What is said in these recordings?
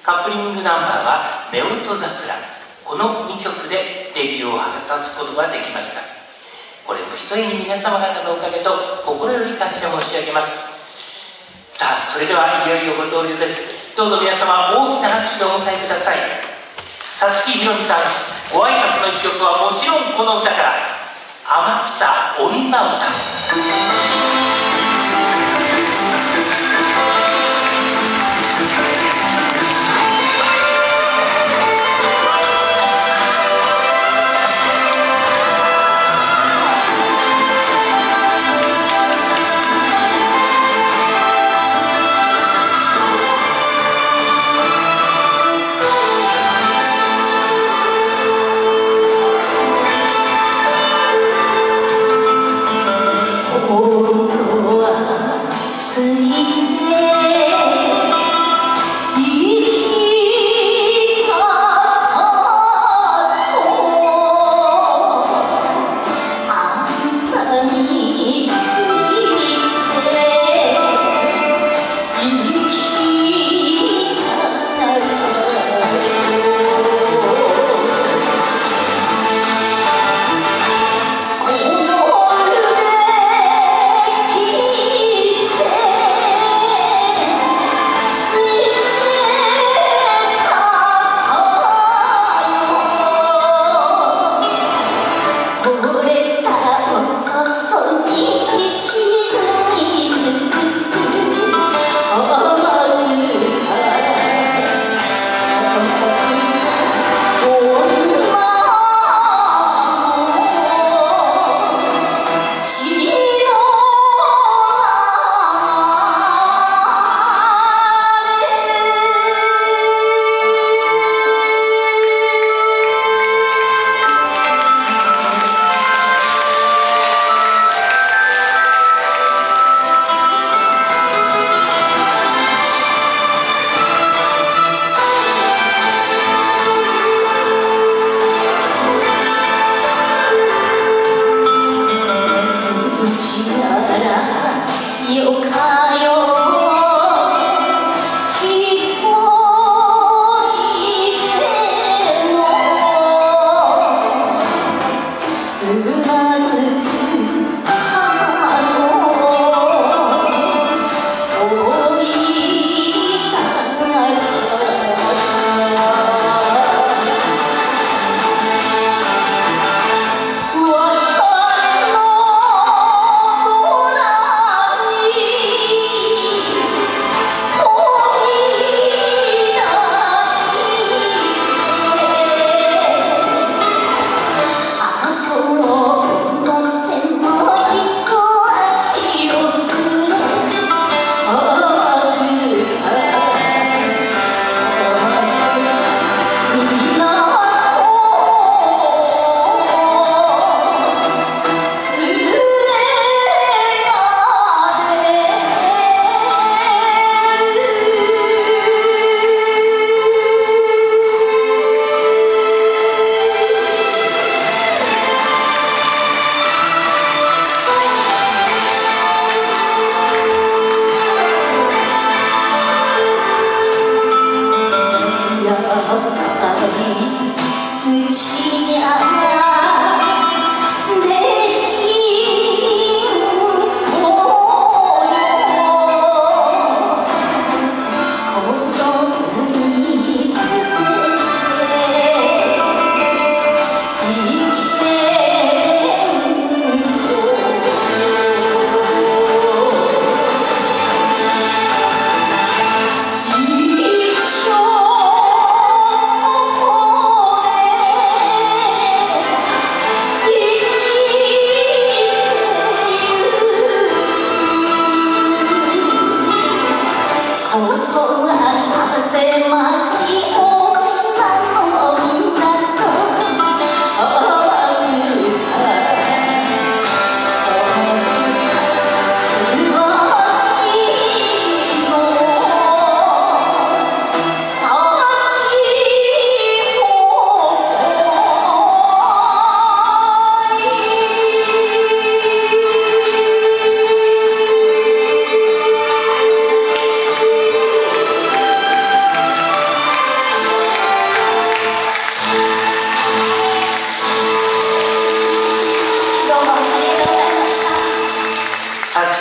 カップリングナンバーは「夫婦桜」。この2曲でデビューを果たすことができました。これもひとえに皆様方のおかげと心より感謝申し上げます。さあ、それではいよいよご登場です。どうぞ皆様大きな拍手でお迎えください。五月ひろみさん、ご挨拶の一曲はもちろんこの歌から「天草女歌」。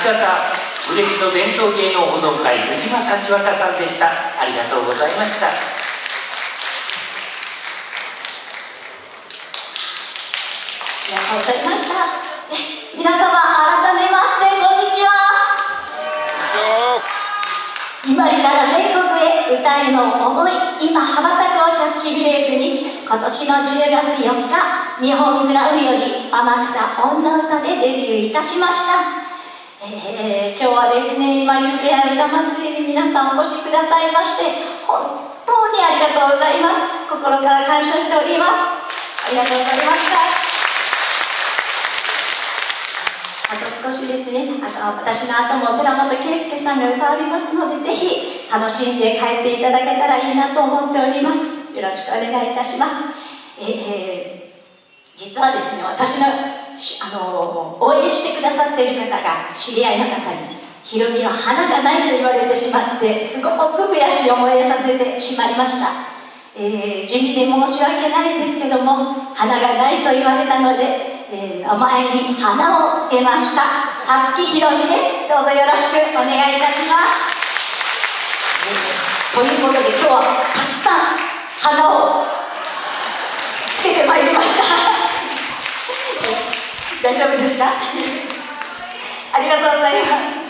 嬉野伝統芸能保存会宇島幸若さんでした。ありがとうございました。 ありがとうございました。皆様改めましてこんにちは。伊万里から全国へ歌への思い、今羽ばたくをキャッチフレーズに、今年の10月4日日本クラウンより天草女歌でデビューいたしました。今日はですね、伊万里フェア歌祭りに皆さんお越しくださいまして本当にありがとうございます。心から感謝しております。ありがとうございました。あと少しですね、私の後も寺本圭介さんが歌われますので、ぜひ楽しんで帰っていただけたらいいなと思っております。よろしくお願いいたします。実はですね、私の応援してくださっている方が知り合いの方に「ひろみは花がない」と言われてしまって、すごく悔しい思いをさせてしまいました。地味で申し訳ないんですけども、花がないと言われたので、名前に花をつけました。さつきひろみです。どうぞよろしくお願いいたします。ということで今日はたくさん花をつけてまいりました。大丈夫ですか？ありがとうございます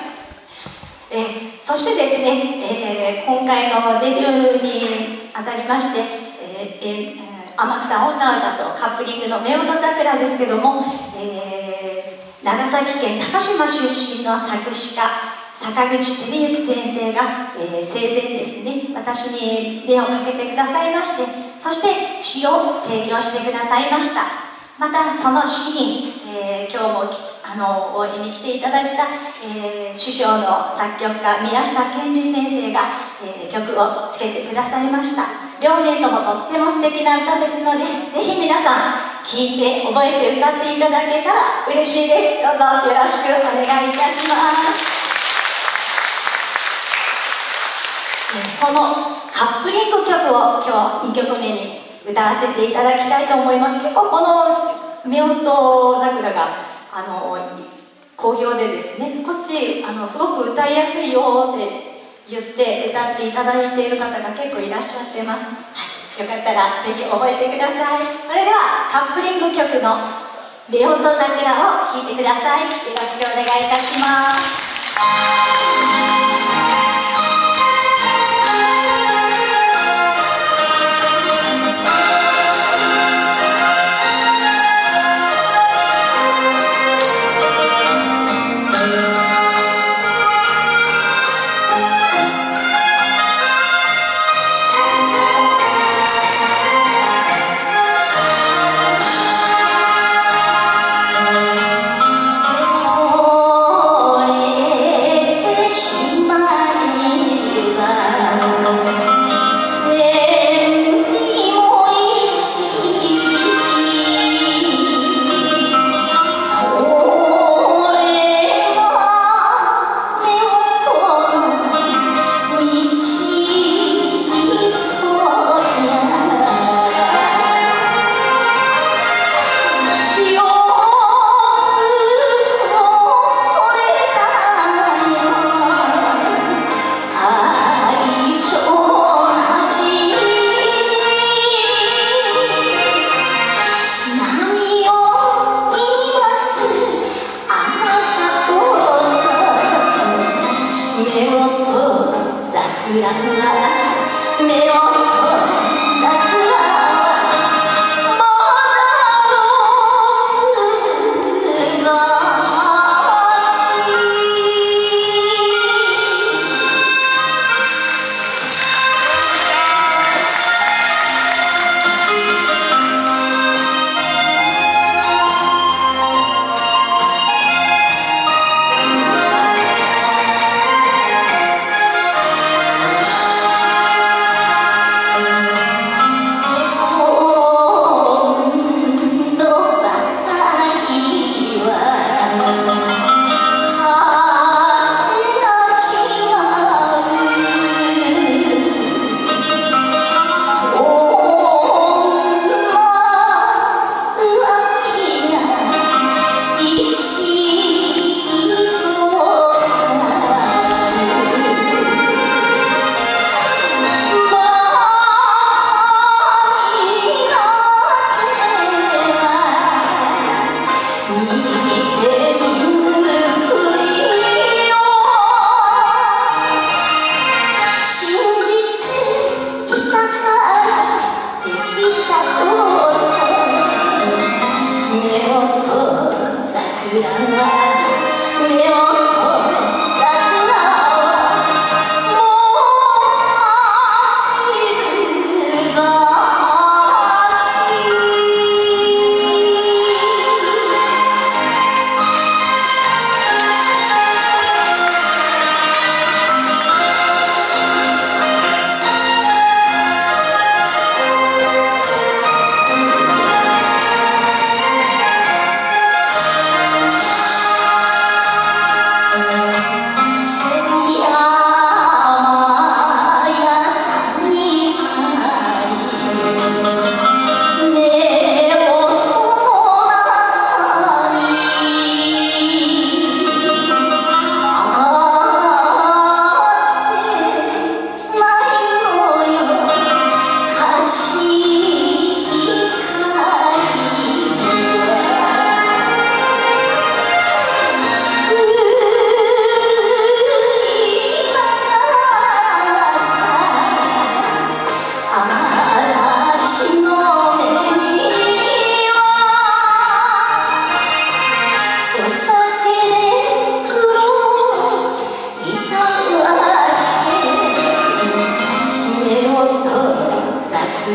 。そしてですね、今回のデビューにあたりまして、天草女歌とカップリングの夫婦桜ですけども、長崎県高島出身の作詞家坂口照之先生が、生前ですね、私に目をかけてくださいまして、そして詩を提供してくださいました。またその詩に、今日も応援に来ていただいた、師匠の作曲家宮下健二先生が、曲をつけてくださいました。両名ともとっても素敵な歌ですので、ぜひ皆さん聴いて覚えて歌っていただけたら嬉しいです。どうぞよろしくお願いいたします。そのカップリング曲を今日2曲目に歌わせていただきたいと思います。結構この夫婦桜が好評でですね、こっちすごく歌いやすいよって言って歌っていただいている方が結構いらっしゃってます。はい、よかったらぜひ覚えてください。それではカップリング曲の「夫婦桜」を聴いてください。よろしくお願いいたします。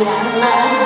桜は